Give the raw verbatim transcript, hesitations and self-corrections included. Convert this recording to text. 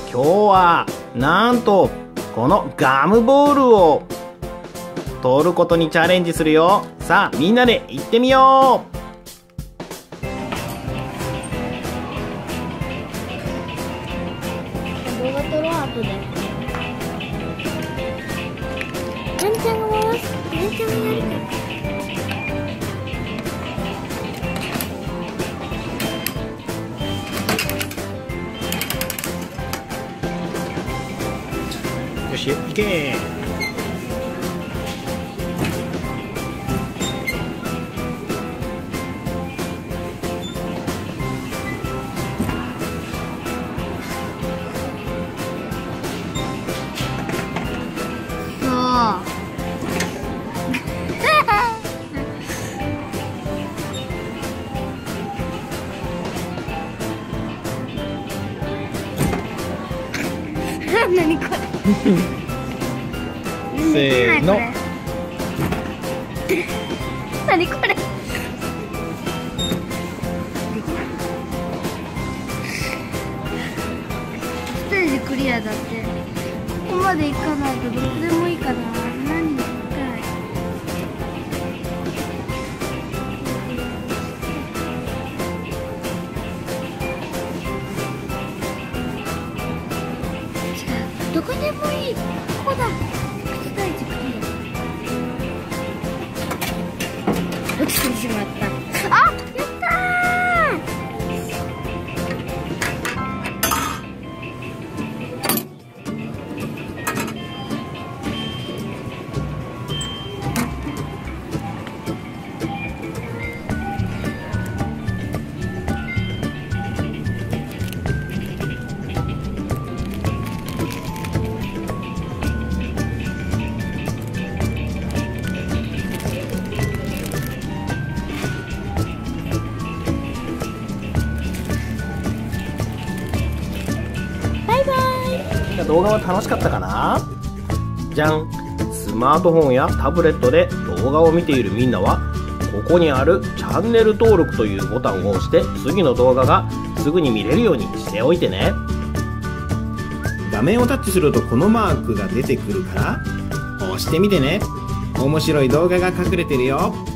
今日はなんとこのガムボールを取ることにチャレンジするよ。さあみんなで行ってみよう。 動画撮ろう後で。ちゃんちゃんが回す。ちゃんちゃんがやるから。 よし、行けー。 何これせーの。 何これ。ステージクリアだって。ここまで行かないとどこでもいいかな。何かい。どこでもいい。ここだ。ステージクリア。落ちてしまった。あ、やった動画は楽しかったかな？じゃん。スマートフォンやタブレットで動画を見ているみんなはここにあるチャンネル登録というボタンを押して次の動画がすぐに見れるようにしておいてね。画面をタッチするとこのマークが出てくるから押してみてね。面白い動画が隠れてるよ。